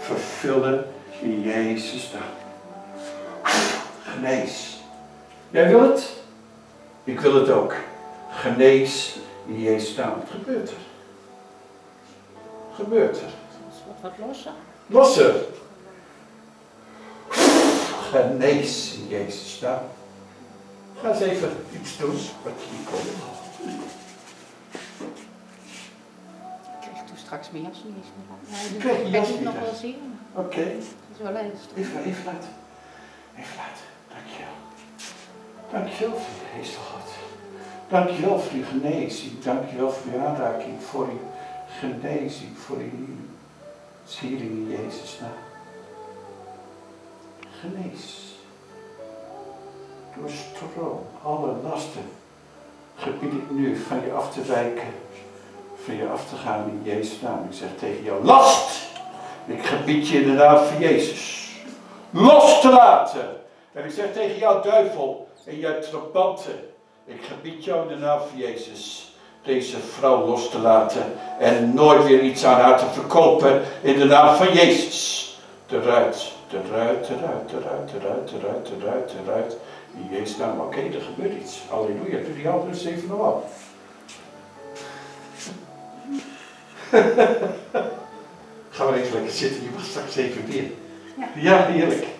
vervullen in Jezus naam. Genees. Jij wil het? Ik wil het ook. Genees in Jezus naam. Wat gebeurt er? Gebeurt er? Wat losser. Losser. Genees in Jezus naam. Ga eens even iets doen wat je niet kon. Ik krijg toen straks mijn jas niet eens meer aan. Je krijgt je jas niet nog aan. wel zien. Oké. Dat is wel lastig. Even laten. Even laten. Dankjewel. Dankjewel voor je geest, God. Dankjewel voor je genezing. Dankjewel voor je aanraking. Voor je genezing. Voor je healing in Jezus naam. Genees. Doorstroom alle lasten. Gebied ik nu van je af te wijken. Van je af te gaan in Jezus naam. Ik zeg tegen jou, last! Ik gebied je in de naam van Jezus. Los te laten. En ik zeg tegen jou, duivel en jij trabanten. Ik gebied jou in de naam van Jezus. Deze vrouw los te laten. En nooit weer iets aan haar te verkopen in de naam van Jezus. Eruit. Eruit. In Jezus naam. Oké, er gebeurt iets. Halleluja. Doe die handen eens even nog af. Ga maar even lekker zitten. Je mag straks even weer. Ja, heerlijk.